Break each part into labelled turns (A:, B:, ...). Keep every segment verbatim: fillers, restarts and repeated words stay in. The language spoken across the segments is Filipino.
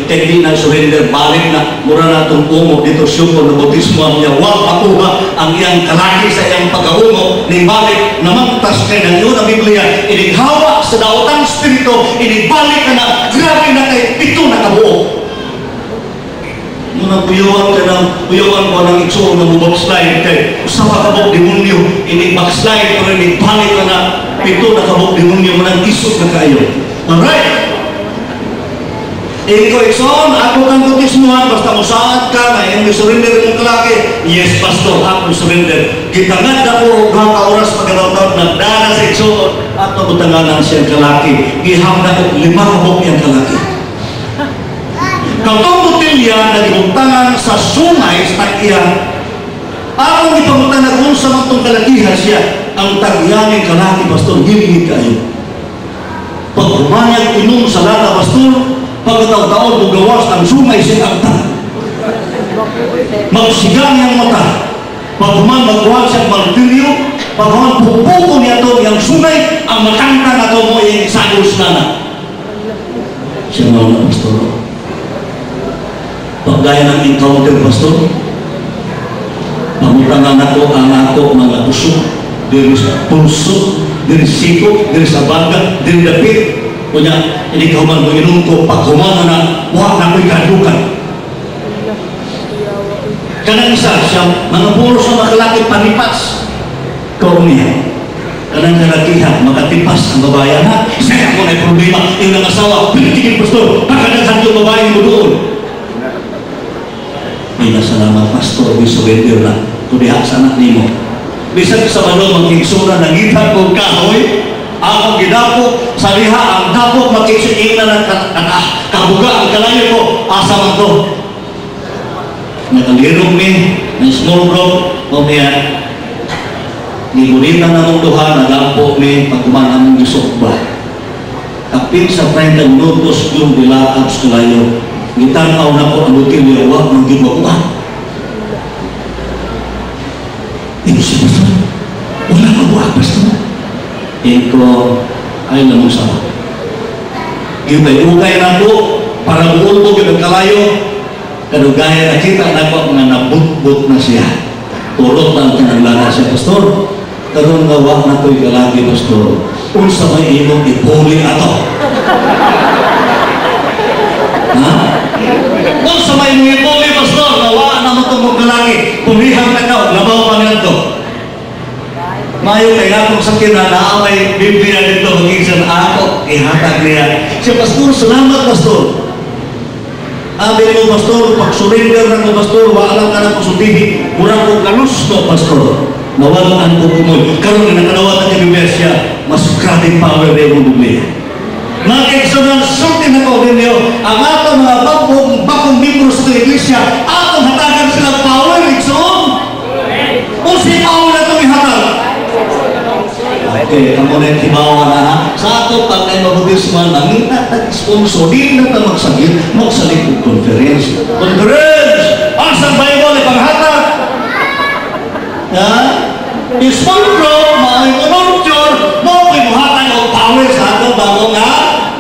A: kay di na surrender, balik na, mura na itong umo dito siyo kung nabutismo ang niya, wag pakuha ang iyang kalaki sa iyang pag-umo, ni balik, namagtas kay ng yun ang Biblia, inighawa sa daotang spirito, inibalik ka na, grabe na kay pito na kabuo. Muna puyawan ka ng, puyawan ko ng itsuong na bubackslide kay usapa kabok demonyo, inig-backslide pero inibalik ka na, pito na kabok demonyo, manang isot na kayo. Alright? Iko ikson, ako kang kutismuhan, basta musaad ka na yung surrender mong kalaki. Yes, pastor, ako surrender. Kita nga na po, mga ka-oras pagkataon, nagdana sa ikson, at mabutanganan siyang kalaki. Iham na ko, lima kabok yung kalaki. Katong butilya na ibuntangan sa sungay sa tag-iyan, akong ipamutangan kung sa matong kalakihan siya, ang tag-iyaning kalaki, pastor, hiligid kayo. Pag humanyag inom sa lata, pastor, pagkataon-taon bugawas ang sungay sa agta. Magsigang yung mata. Pagkuman magkuhan siyang martiryo, pagkuman pupuko niya ito yung sungay, ang matangka na ito mo yung sagos na na. Siya mga na, pastor. Pagdaya ng encounter, pastor, pamutangan ako ang ako mga puso, diri sa pulso, diri siko, diri sa baga, diri dapit. Punya, ini kauman menginum ko pag kumana na, wak na ko'y kadukan. Kanang isa siya, mga puro sa makalaki panipas. Kau niya, kanang kalakihan, makatipas ang babayan ha. Saya ko na problema, yung nangasawa, pinitigin pastor, pagkadaghan yung babae mo doon. Ina salamat pastor, surrender na, kudiha sa anak ni mo. Bisag sa manong magkigsura, nangitan kong kahoy, ako gidapo sa liha ang dapo makiksuing na ng kabuga ang kalayo ko asa man to nakalirong min ng small group o niya nibunita na mong duha nagapo min pagkuman ang gisok ba kapin sa treinta minutos yung bilaab sa kalayo gitanaw na ko ang butilya wag ng gibakuan ito si pastor wala mabuha pastor iko ay namang sama. Gibay-ugay na po para buulbog yung kalayo kadugaya na kita na po nga nabut-but na siya. Turot lang kinaglaga siya, pastor. Karoon nga wak na to'y kalagi, pastor. Unsa may imong ipuli ato. Ha? Unsa may imong ipuli, pastor. Nawa na mo itong kalagi. Pumihang na ka, labaw pa nila to. Mayo kay akong sakit na naamay Biblia dito magiging ako ihatag niya. Siya, pastor, salamat pastor. Abi mo pastor, pag surrender na ko pastor, wala ka na ko sudihi, murang ko kalus no pastor. Nawalaan ko kumoy. Karoon na nakalawa na Biblia siya, mas grabe power na yung Biblia. Nakikisunan, sulti na ko din niyo, ang ato mga bakong, bakong membro sa iglesia, atong hatagan sila power, iksoon. O si power na itong ihatag. Okay, ang muna yung tibawa na ha. Sa ato, pag ay mabudisman, nangita nag-sponsor, di na ito magsagit, magsalit ng conference. Conference! Asang Bible, ipanghatag! Ha? Isponsor, maay monontor, mo ko'y muhatag o power sa ato bago nga.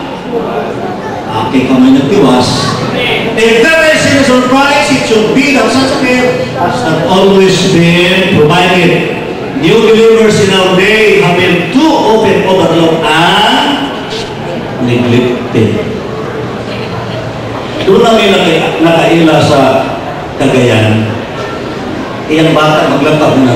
A: Okay, kamay nagtiwas. If there is a surprise, it should be that such a gift has not always been provided. New believers in our day have been too often overlooked and neglected. Doon namin nakaila sa Cagayan. Iyang bata maglatag na.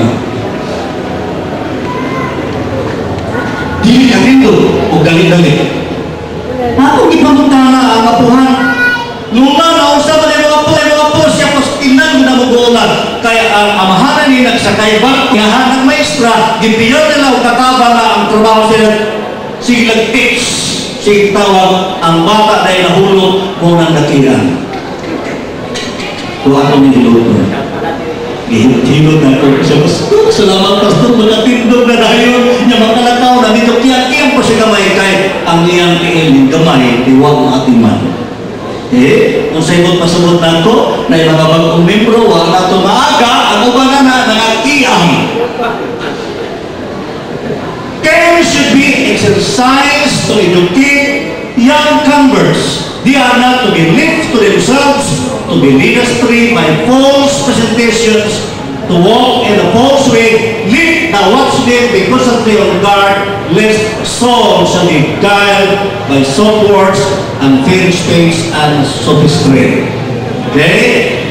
A: Dili ka dito o galit-galit. Ako ipamunta na ang apuhan. Luma na usap na yung apo, yung apo siya pas inan na magulan. Kaya ang amahanan ni nagsakay ba, yahan ng maestra, gipiyan nila o kataba na ang trabaho sila, sige nag-teach, sige tawag, ang bata dahil nahulog mo ng dakilan. Kung ako niluto, ihilot na ako sa pastor, salamat pastor, magatindog na dahil niya makalakaw na dito, kiyang-kiyang pa siya kamay kay ang iyang piilin gamay, tiwag ang ating man. Eh, kung sa imot pasabot na ko, na yung mga bagong membro, wala na ito maaga, ako ba na na, nangagtiang. Care should be exercised to educate young converts They are not to be left to themselves, to be led astray by false presentations, to walk in a false way. Let the watchmen be constantly on guard, lest souls shall be guiled by soft words and vain speech and sophistry. Okay?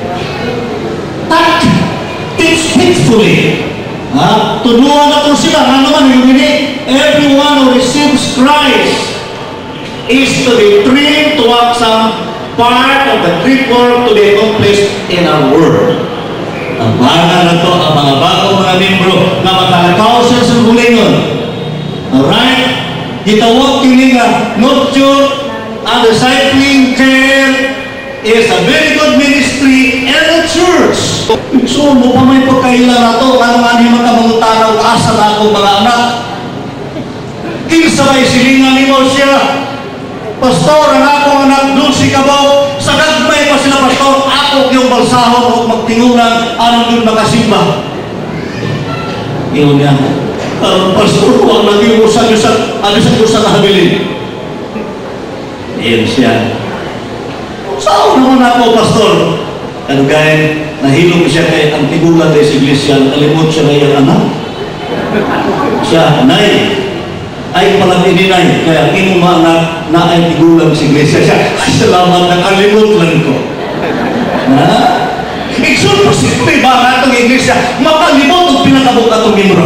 A: Tak, teach faithfully. Ha? Tunuan na po sila. Ano naman yung ini? Everyone who receives Christ is to be trained to walk some part of the Greek work to be accomplished in our world. Ang baga na to, ang mga bagong mga membro na matalakaw siya sa bulingon. Alright? Gitawag kini nga, nurture and discipling care is a very good ministry in the church. So, mo pa may pagkaila na to, ano nga niyo magkamangutanaw, asa na ako mga anak. Kinsa may silingan ni mo siya. Pastor, ang akong anak doon si Kabaw, sa gagmay pa sila, Pastor, ako yung balsahon o magtingunan, anong doon makasimba. Iyon niya. Uh, Pastor, huwag naging usan yung sa, ano sa usan na habilin. Iyon siya. Saan naman ako, Pastor? Ano gaya, nahilong siya kay ang tigulan tayo sa iglesia, nalimot siya na iyang anak. Siya, Nay, ay palang ininay, kaya inong mga anak na ay tigulang sa iglesia siya. Ay, salamat, nakalimot lang ko. Ha? Iksun po simple ba nga itong iglesia, makalimot ang pinakabuk atong membro.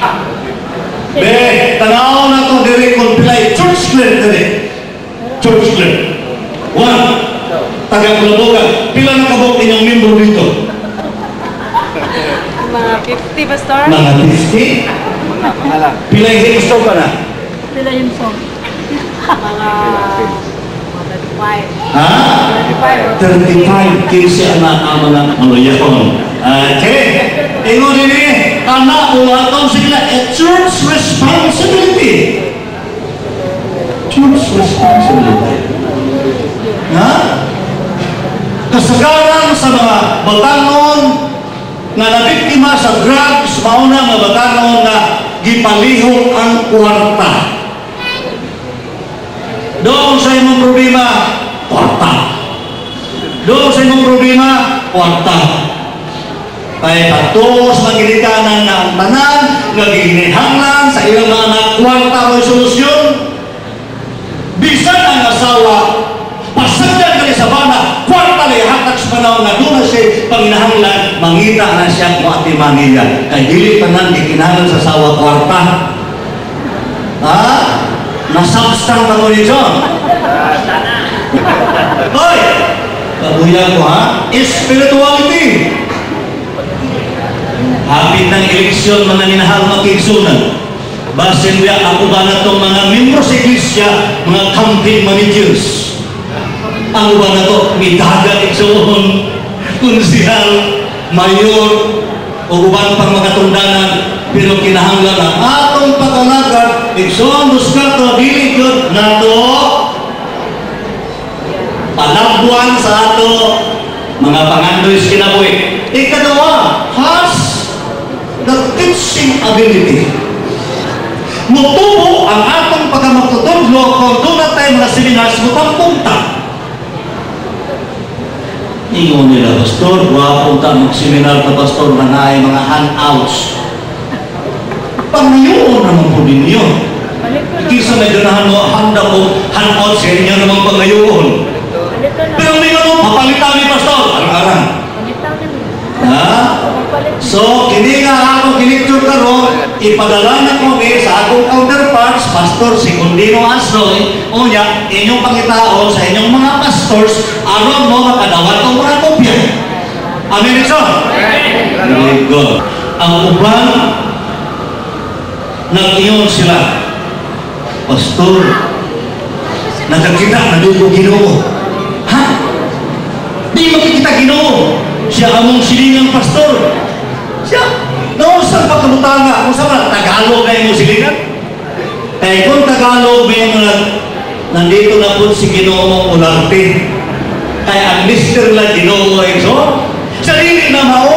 A: Be, tanaw na ito, dire kung pilay, church clear dire. Church clear. One, taga-kulabukan, pila na kabuk inyong membro dito?
B: Mga fifty, Pastor?
A: Mga fifty? Pila yung gusto ka na?
B: Pila yung song? Mga thirty-five.
A: Ha? thirty-five kinsi anak ang mga maluyahon. Okay. Ingon din eh, anak o atong sila, a church responsibility. Church responsibility. Ha? Kasagaran sa mga batanon nga nabiktima sa drugs, mauna nga batanon na gipalihok ang kwarta. Doon sa imong problema, kwarta. Doon sa imong problema, kwarta. Kaya patos magilitanan na ang tanan, nagiginihanglan sa ilang mga anak, kwarta o solusyon. Bisan ang asawa, pasagdan ka sa bana, kwarta na ihatag sa panahon na doon na siya panginahanglan, mangita na siya kung ati manila. Kaya dili tanan, gikinahanglan sa asawa, kwarta. Ha? Nasabstang ka mo ni John. Hoy! Kabuyan ko ha? Spirituality. Hapit ng eleksyon mga ninahal makiksunan. Basin niya ako ba na itong mga membro sa iglesia, mga campaign managers. Ang ba na ito, mitaga iksuon, kunsihal, mayor, o uban pang magatundanan, pero kinahanglan ang atong pag-alagad, iksuon, buskarto, dili yun, na ito, palabuan sa ato, mga pangandoy sa kinabuhi. Ikadawa, has the teaching ability. Mutubo ang atong pagkamagtutudlo kung doon na tayo mga seminars mutang punta. Ingon nila, Pastor, punta mag-seminar na Pastor na naay mga handouts. Pangayoon naman po din yun. Kisa may ganahan mo, handa mo, handout sa inyo naman pangayoon. Pero may naman, papalitan ni Pastor. Arang-arang. Ha? So, kini nga ako kiniktur karon, ipadala na ko eh, sa akong counterparts, Pastor Secundino Asroy, o niya, inyong pangitaon sa inyong mga pastors, aron mo makadawat ang mga kopya. Amen, Ikson? Very good. Ang uban, nag-iyon sila, Pastor, nakakita, nadugo Ginoo. Ha? Di makikita Ginoo. Siya among silingang pastor. Siya, noon sa pagkamutanga, kung saan na, Tagalog na yung silingan. Eh, kung Tagalog may mga, nandito na po si Ginoo Ularte. Kaya ang mister lang Ginoo ay so, sarili na mao